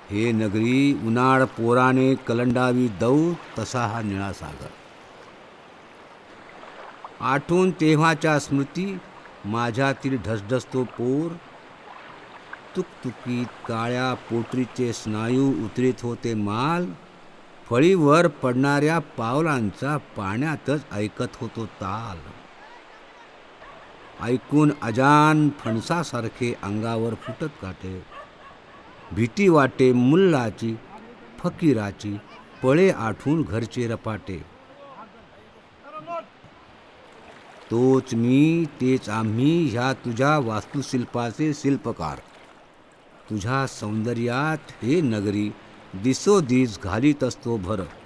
हे नगरी उन्हाळ पोराने कलंडावी दौ तसा हा निळा सागर. आठवून तेव्हाच्या स्मृती माझ्यातील ढसढसतो पोर. तुकतुकीत काळ्या पोटरीचे स्नायू उतरीत होते माल. फळीवर पडणाऱ्या पावलांचा पाण्यातच ऐकत होतो ताल. ऐकून अजान फणसासारखे अंगावर फुटत काटे. भीती वाटे मुल्लाची फकीराची, पळे आठवून घरचे रपाटे. तोच मी तेच आम्ही ह्या तुझ्या वास्तुशिल्पाचे शिल्पकार. तुझ्या सौंदर्यात हे नगरी दिसोदिस घालीत असतो भर.